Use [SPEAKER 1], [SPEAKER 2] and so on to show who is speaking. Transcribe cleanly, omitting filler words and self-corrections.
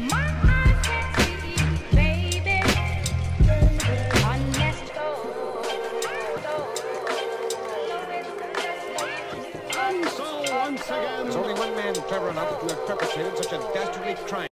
[SPEAKER 1] There's only one man clever enough to have perpetrated such a dastardly crime.